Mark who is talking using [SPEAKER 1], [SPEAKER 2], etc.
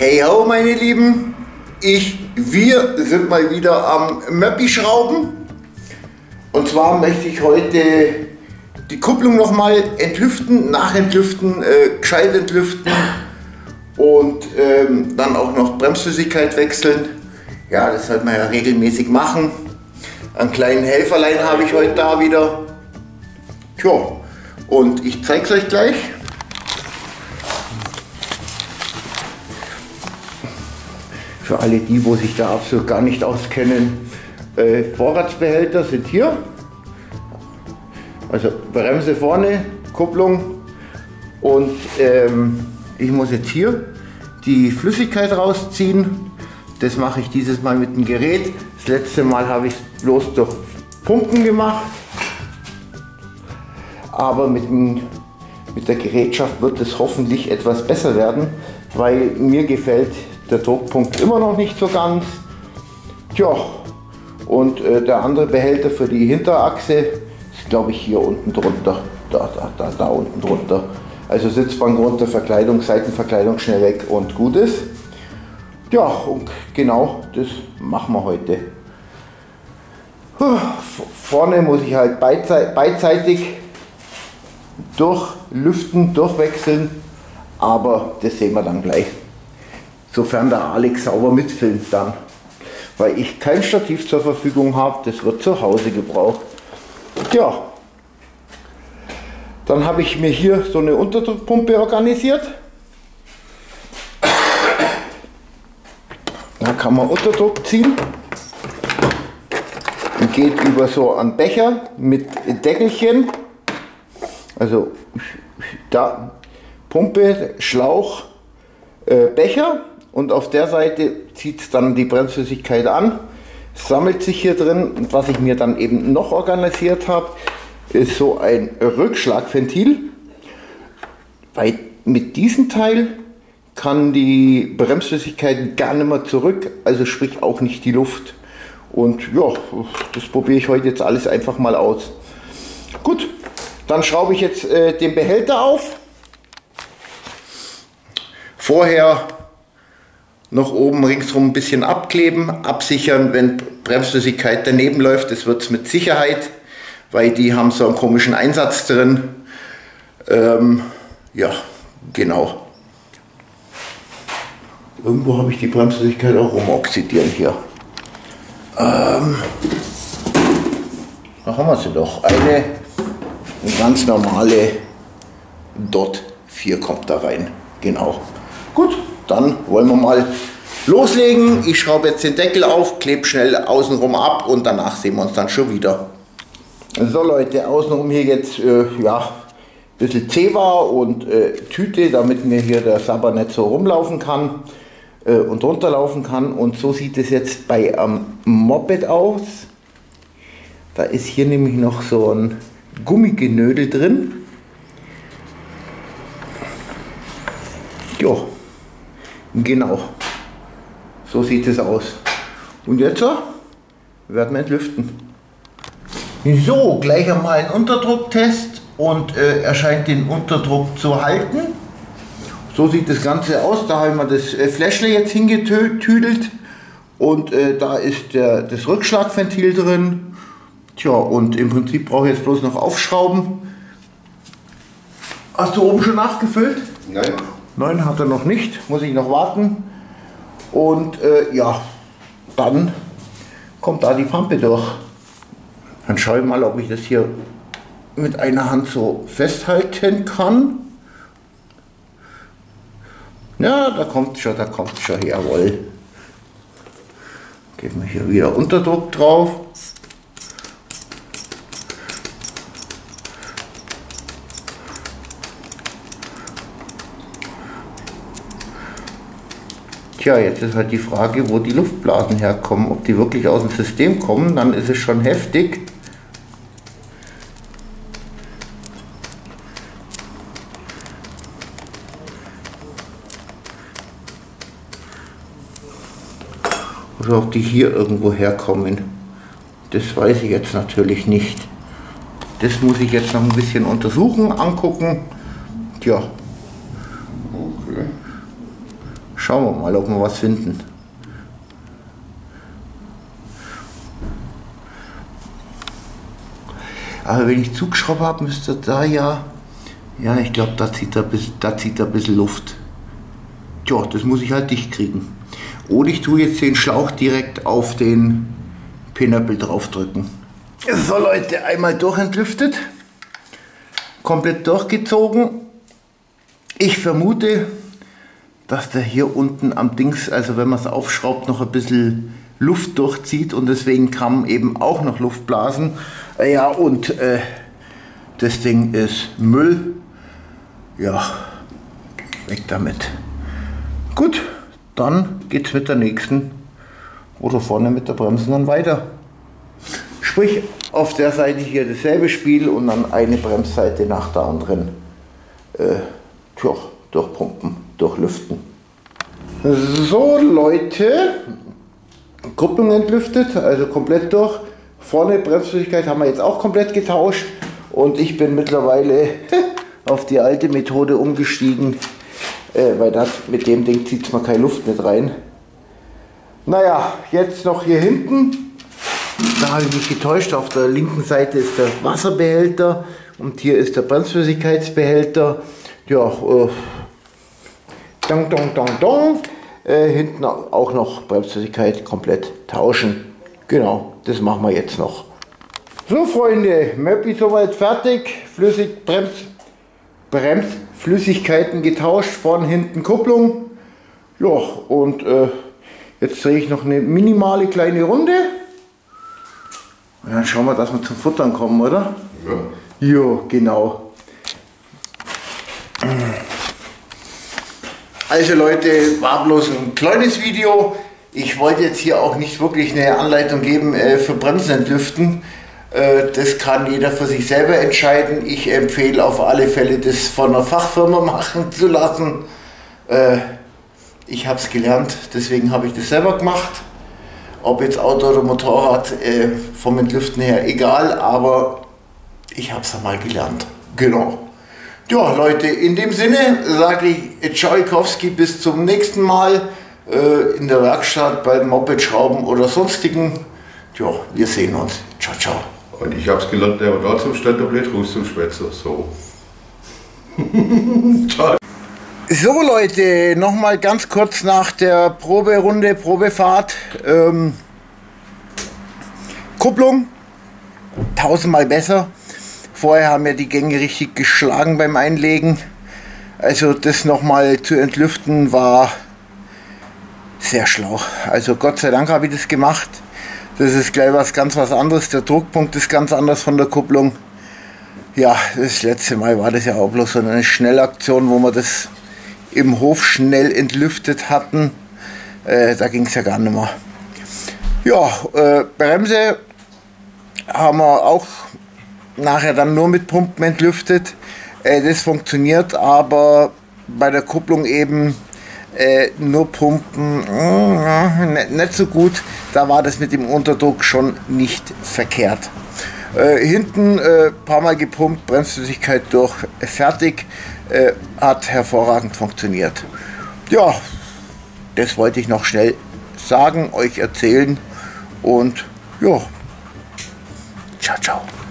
[SPEAKER 1] Hey ho meine Lieben, wir sind mal wieder am Möppi-Schrauben. Und zwar möchte ich heute die Kupplung nochmal entlüften, nachentlüften, gescheit entlüften und dann auch noch Bremsflüssigkeit wechseln. Ja, das sollte man ja regelmäßig machen. Einen kleinen Helferlein habe ich heute da wieder. Tja, und ich zeige es euch gleich. Für alle die, wo sich da absolut gar nicht auskennen, Vorratsbehälter sind hier. Also Bremse vorne, Kupplung und ich muss jetzt hier die Flüssigkeit rausziehen. Das mache ich dieses Mal mit dem Gerät. Das letzte Mal habe ich es bloß durch Pumpen gemacht. Aber mit der Gerätschaft wird es hoffentlich etwas besser werden, weil mir gefällt der Druckpunkt immer noch nicht so ganz. Tja, und der andere Behälter für die Hinterachse ist, glaube ich, hier unten drunter. Da unten drunter. Also Sitzbank runter, Verkleidung, Seitenverkleidung schnell weg und gut ist. Ja, und genau das machen wir heute. Vorne muss ich halt beidseitig durchlüften, durchwechseln, aber das sehen wir dann gleich. Sofern der Alex sauber mitfilmt dann. Weil ich kein Stativ zur Verfügung habe, das wird zu Hause gebraucht. Ja, dann habe ich mir hier so eine Unterdruckpumpe organisiert. Da kann man Unterdruck ziehen. Und geht über so einen Becher mit Deckelchen. Also da Pumpe, Schlauch, Becher. Und auf der Seite zieht es dann die Bremsflüssigkeit an, sammelt sich hier drin. Und was ich mir dann eben noch organisiert habe, ist so ein Rückschlagventil. Weil mit diesem Teil kann die Bremsflüssigkeit gar nicht mehr zurück, also sprich auch nicht die Luft. Und ja, das probiere ich heute jetzt alles einfach mal aus. Gut, dann schraube ich jetzt den Behälter auf. Vorher noch oben ringsrum ein bisschen abkleben, absichern, wenn Bremsflüssigkeit daneben läuft. Das wird es mit Sicherheit, weil die haben so einen komischen Einsatz drin. Ja, genau. Irgendwo habe ich die Bremsflüssigkeit auch rumoxidieren hier. Da haben wir sie doch. Eine ganz normale DOT 4 kommt da rein. Genau. Gut. Dann wollen wir mal loslegen. Ich schraube jetzt den Deckel auf, klebe schnell außenrum ab und danach sehen wir uns dann schon wieder. So Leute, außenrum hier jetzt ja, ein bisschen Zewa und Tüte, damit mir hier der Sabber nicht so rumlaufen kann und runterlaufen kann. Und so sieht es jetzt bei einem Moped aus. Da ist hier nämlich noch so ein Gummigenödel drin. Jo. Genau, so sieht es aus. Und jetzt werden wir entlüften. So, gleich einmal ein Unterdrucktest und er scheint den Unterdruck zu halten. So sieht das Ganze aus. Da haben wir das Fläschle jetzt hingetüdelt und da ist das Rückschlagventil drin. Tja, und im Prinzip brauche ich jetzt bloß noch aufschrauben. Hast du oben schon nachgefüllt?
[SPEAKER 2] Nein.
[SPEAKER 1] Nein, hat er noch nicht, muss ich noch warten. Und ja, dann kommt da die Pampe durch. Dann schaue ich mal, ob ich das hier mit einer Hand so festhalten kann. Ja, da kommt schon, jawohl. Geben wir hier wieder Unterdruck drauf. Tja, jetzt ist halt die Frage, wo die Luftblasen herkommen. Ob die wirklich aus dem System kommen, dann ist es schon heftig. Oder ob die hier irgendwo herkommen. Das weiß ich jetzt natürlich nicht. Das muss ich jetzt noch ein bisschen untersuchen, angucken. Tja. Schauen wir mal, ob wir was finden. Aber wenn ich zugeschraubt habe, müsste da ja, ich glaube, da zieht er ein bisschen Luft. Tja, das muss ich halt dicht kriegen. Oder ich tue jetzt den Schlauch direkt auf den Pinöppel draufdrücken. So Leute, einmal durchentlüftet, komplett durchgezogen. Ich vermute, dass der hier unten am Dings, also wenn man es aufschraubt, noch ein bisschen Luft durchzieht und deswegen kann eben auch noch Luft blasen. Ja, und das Ding ist Müll. Ja, weg damit. Gut, dann geht's mit der nächsten oder vorne mit der Bremse dann weiter. Sprich, auf der Seite hier dasselbe Spiel und dann eine Bremsseite nach der anderen durchpumpen, durchlüften. So Leute, Kupplung entlüftet, also komplett durch. Vorne Bremsflüssigkeit haben wir jetzt auch komplett getauscht und ich bin mittlerweile auf die alte Methode umgestiegen, weil mit dem Ding zieht man keine Luft mit rein. Naja, jetzt noch hier hinten, da habe ich mich getäuscht, auf der linken Seite ist der Wasserbehälter und hier ist der Bremsflüssigkeitsbehälter. Ja, hinten auch noch Bremsflüssigkeit komplett tauschen. Genau, das machen wir jetzt noch. So Freunde, Möppi soweit fertig. Bremsflüssigkeiten getauscht, vorne, hinten Kupplung. Ja, und jetzt drehe ich noch eine minimale kleine Runde. Und dann schauen wir, dass wir zum Futtern kommen, oder? Ja. Jo, genau. Also Leute, war bloß ein kleines Video. Ich wollte jetzt hier auch nicht wirklich eine Anleitung geben für Bremsen entlüften. Das kann jeder für sich selber entscheiden. Ich empfehle auf alle Fälle, das von einer Fachfirma machen zu lassen. Ich habe es gelernt, deswegen habe ich das selber gemacht. Ob jetzt Auto oder Motorrad, vom Entlüften her egal, aber ich habe es einmal gelernt. Genau. Ja Leute, in dem Sinne sage ich Tschaikowski, bis zum nächsten Mal in der Werkstatt, beim Moped-Schrauben oder sonstigen. Ja, wir sehen uns. Ciao, ciao.
[SPEAKER 2] Und ich habe es gelernt, der war da zum Stelltablett, raus zum Spätzer. So. Ciao.
[SPEAKER 1] So Leute, nochmal ganz kurz nach der Proberunde, Probefahrt. Kupplung, 1000-mal besser. Vorher haben wir die Gänge richtig geschlagen beim Einlegen. Also das nochmal zu entlüften war sehr schlau. Also Gott sei Dank habe ich das gemacht. Das ist gleich was anderes. Der Druckpunkt ist ganz anders von der Kupplung. Ja, das letzte Mal war das ja auch bloß so eine Schnellaktion, wo wir das im Hof schnell entlüftet hatten. Da ging es ja gar nicht mehr. Ja, Bremse haben wir auch nachher dann nur mit Pumpen entlüftet. Das funktioniert, aber bei der Kupplung eben nur Pumpen nicht so gut. Da war das mit dem Unterdruck schon nicht verkehrt. Hinten paar Mal gepumpt, Bremsflüssigkeit durch, fertig. Hat hervorragend funktioniert. Ja, das wollte ich noch schnell sagen, euch erzählen und ja, ciao, ciao.